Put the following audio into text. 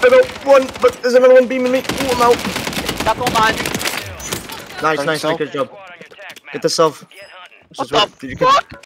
I got one, but there's another one beaming me. Ooh, I'm out. That's all mine. Nice, nice, good job. Get the self. What the fuck?